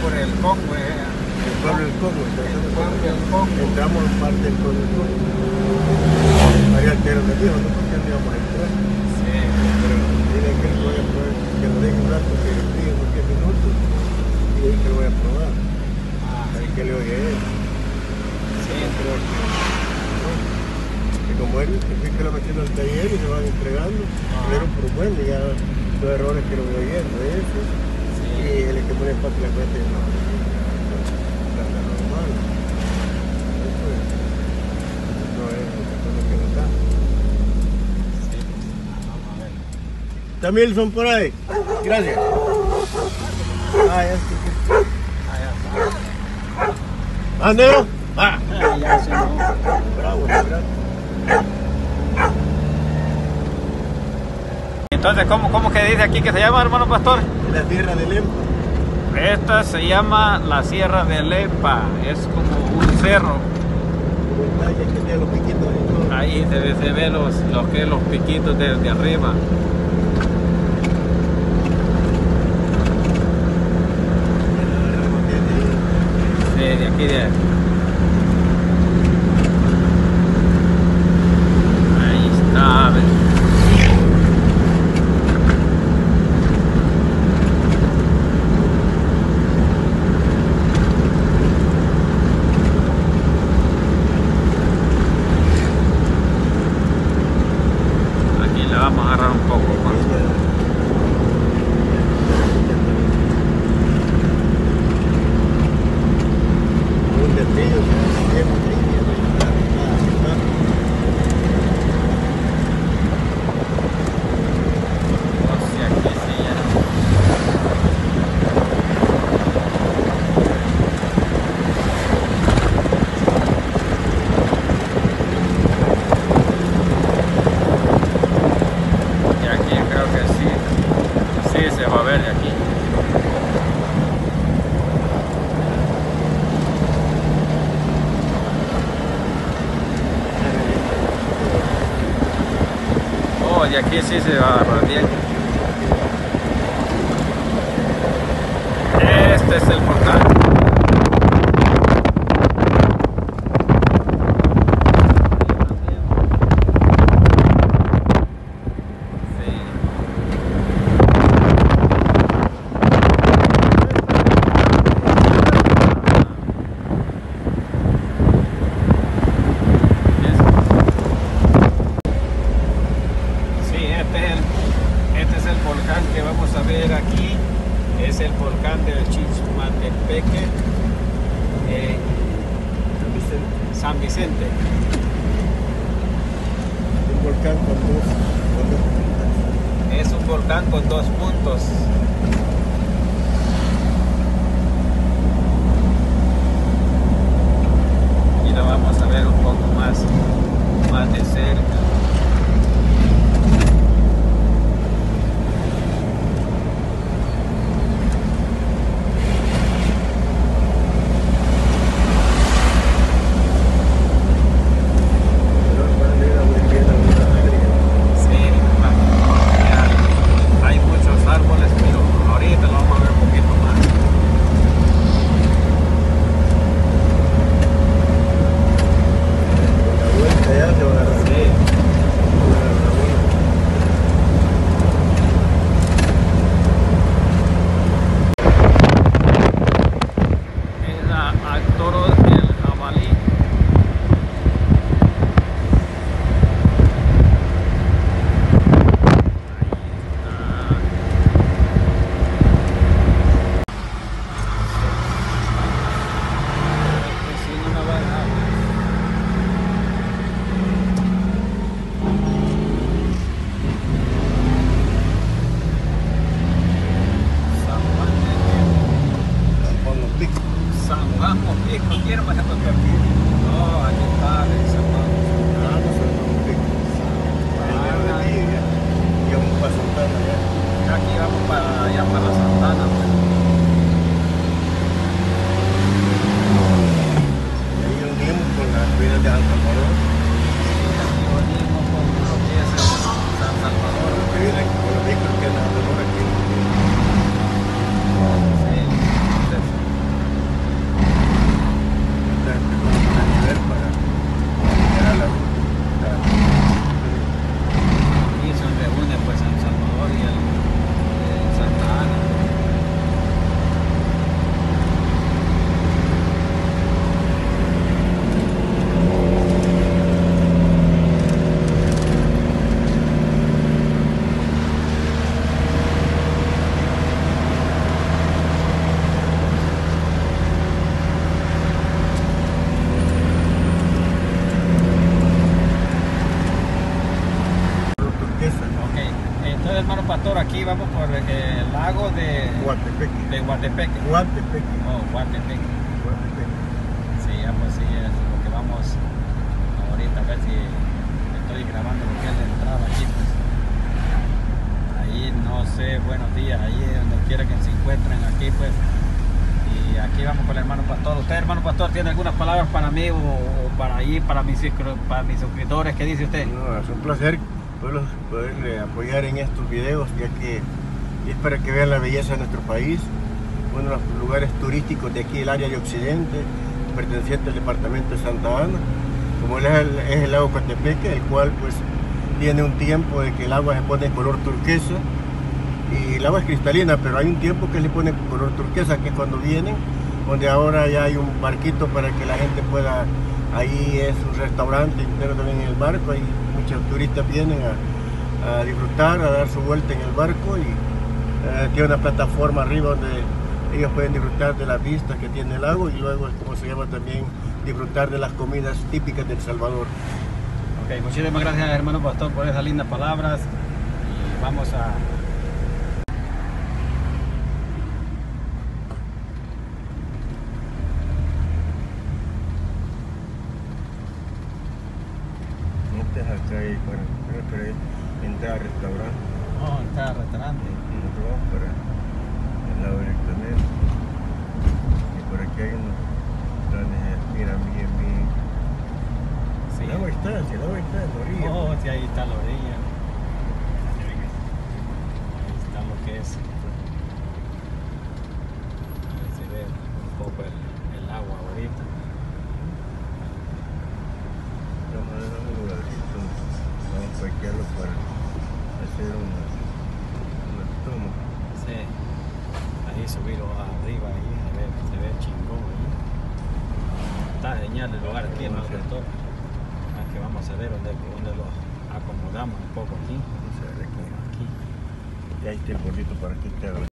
por el Congo, El pueblo del Congo. el pueblo del Congo. Entramos en parte del pueblo del Congo. Ahí altero me dijo, no porque no íbamos a entrar. Sí. Pero dile que lo voy a probar, que lo deje un rato, que fríe unos 10 minutos. Y ahí que lo voy a probar. Ahí que le oye a él. Sí. Creo que como él, que lo metiendo al taller y se van entregando. Pero por bueno, ya los errores que lo voy oyendo, eso. Sí. Y el que pone parte de la cuenta y no. Normal. Eso es. No es lo que nos da. Sí. Vamos a ver. También son por ahí. Gracias. Ah, ya sí. Allá está. ¿Ah, negro? Ah. Ya se no. Bravo, bravo. Entonces, ¿cómo que dice aquí que se llama, hermano pastor? La tierra de Lempa. Esta se llama la Sierra de Lepa, es como un cerro. Que tiene los piquitos ahí, ¿no? Ahí se ve los piquitos desde arriba. Sí, de aquí de ahí está, ¿ves? Aquí le vamos a agarrar un poco más. Un destello, O sea, aquí sí ya. Y aquí creo que sí se va a ver de aquí. Oh, de aquí sí se va a agarrar bien. Este es el volcán. Este es el volcán que vamos a ver aquí. Es el volcán del Chichmatepeque, San Vicente. un volcán con dos puntas. Es un volcán con dos puntos. Y lo vamos a ver un poco más de cerca. el lago de Guatepeque. Guatepeque. Guatepeque. Oh, Guatepeque. Guatepeque. Sí, ya pues sí, es lo que vamos ahorita a ver si estoy grabando lo que es la entrada aquí, pues. Ahí no sé, buenos días, ahí donde quiera que se encuentren aquí, pues. Y aquí vamos con el hermano pastor. ¿Usted, hermano pastor, tiene algunas palabras para mí o para mis suscriptores? ¿Qué dice usted? No, es un placer poderle apoyar en estos videos, ya que es para que vean la belleza de nuestro país, uno de los lugares turísticos de aquí, el área de Occidente, perteneciente al departamento de Santa Ana, como es el lago Coatepeque, el cual pues tiene un tiempo de que el agua se pone color turquesa, y el agua es cristalina, pero hay un tiempo que le pone color turquesa, que es cuando vienen, donde ahora ya hay un barquito para que la gente pueda, ahí es un restaurante, pero también en el barco, hay muchos turistas vienen a disfrutar, a dar su vuelta en el barco, y tiene una plataforma arriba donde ellos pueden disfrutar de las vistas que tiene el lago, y luego, como se llama también, disfrutar de las comidas típicas de El Salvador. Ok, muchísimas gracias, hermano pastor, por esas lindas palabras, y vamos a... Acá hay, bueno, creo que entrar al restaurante. Oh, está el restaurante. Nosotros vamos para el lado del canal. Y por aquí hay unos planes, mira, bien. Sí. El agua está, si el agua está en la orilla. Oh, sí, ahí está la orilla. Ahí está lo que es. Ahí se ve un poco el agua ahorita. Vamos a ver un lugarcito, vamos a parquearlo para hacer una toma. Sí. Ahí subirlo arriba, ahí se ve chingón ahí. Está genial el lugar aquí, hermano pastor. Que vamos a ver dónde lo acomodamos un poco aquí. Vamos a ver aquí. Y ahí está el gordito para que te haga.